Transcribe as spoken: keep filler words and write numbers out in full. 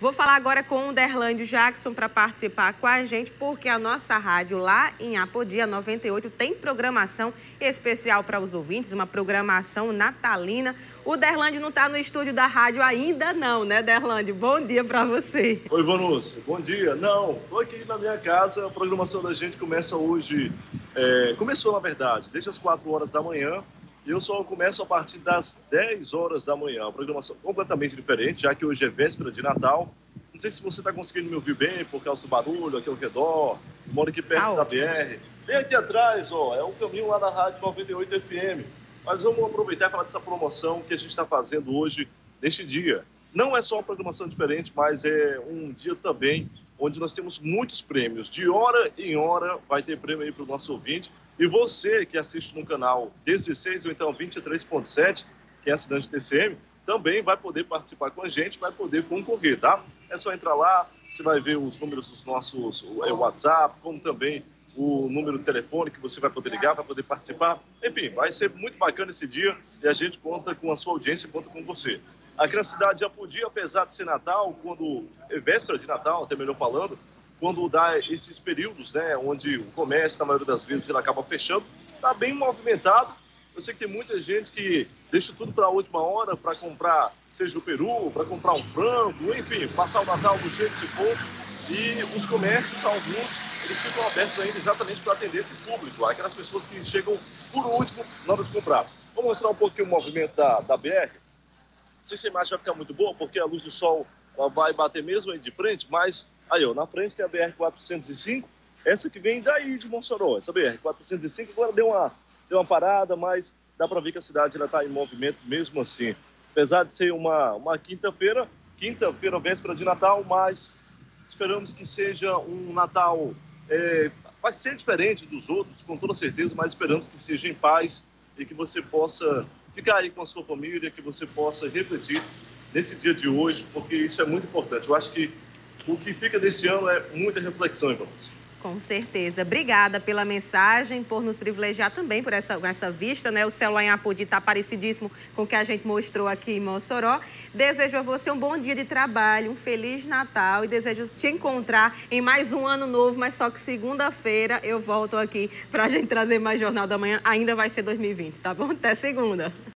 Vou falar agora com o Derlândio Jackson para participar com a gente, porque a nossa rádio lá em Apodi, a noventa e oito, tem programação especial para os ouvintes, uma programação natalina. O Derlândio não está no estúdio da rádio ainda não, né, Derlândio? Bom dia para você. Oi, Vanúcia. Bom dia. Não, estou aqui na minha casa. A programação da gente começa hoje, é, começou na verdade, desde as quatro horas da manhã. E eu só começo a partir das dez horas da manhã. Uma programação completamente diferente, já que hoje é véspera de Natal. Não sei se você está conseguindo me ouvir bem por causa do barulho aqui ao redor. Eu moro aqui perto ah, da ótimo. B R. Bem aqui atrás, ó, é o caminho lá da Rádio noventa e oito F M. Mas vamos aproveitar e falar dessa promoção que a gente está fazendo hoje, neste dia. Não é só uma programação diferente, mas é um dia também onde nós temos muitos prêmios. De hora em hora vai ter prêmio aí para o nosso ouvinte. E você que assiste no canal dezesseis ou então vinte e três ponto sete, que é assinante T C M, também vai poder participar com a gente, vai poder concorrer, tá? É só entrar lá, você vai ver os números dos nossos o WhatsApp, como também o número de telefone que você vai poder ligar, vai poder participar. Enfim, vai ser muito bacana esse dia e a gente conta com a sua audiência e conta com você. Aqui na cidade de Apodi, apesar de ser Natal, quando é véspera de Natal, até melhor falando, quando dá esses períodos, né, onde o comércio, na maioria das vezes, ele acaba fechando, está bem movimentado. Eu sei que tem muita gente que deixa tudo para a última hora para comprar, seja o peru, para comprar um frango, enfim, passar o Natal do jeito que for. E os comércios, alguns, eles ficam abertos ainda exatamente para atender esse público, aquelas pessoas que chegam por último na hora de comprar. Vamos mostrar um pouquinho o movimento da, da B R. Não sei se a imagem vai ficar muito boa, porque a luz do sol ela vai bater mesmo aí de frente, mas aí, ó, na frente tem a B R quatrocentos e cinco, essa que vem daí de Mossoró, essa B R quatrocentos e cinco, agora deu uma, deu uma parada, mas dá para ver que a cidade está em movimento mesmo assim. Apesar de ser uma, uma quinta-feira, quinta-feira, véspera de Natal, mas esperamos que seja um Natal, é, vai ser diferente dos outros, com toda certeza, mas esperamos que seja em paz e que você possa ficar aí com a sua família, que você possa refletir nesse dia de hoje, porque isso é muito importante. Eu acho que o que fica desse ano é muita reflexão em você. Com certeza. Obrigada pela mensagem, por nos privilegiar também por essa, essa vista, né? O céu lá em Apodi está parecidíssimo com o que a gente mostrou aqui em Mossoró. Desejo a você um bom dia de trabalho, um Feliz Natal e desejo te encontrar em mais um ano novo, mas só que segunda-feira eu volto aqui para a gente trazer mais Jornal da Manhã. Ainda vai ser dois mil e vinte, tá bom? Até segunda.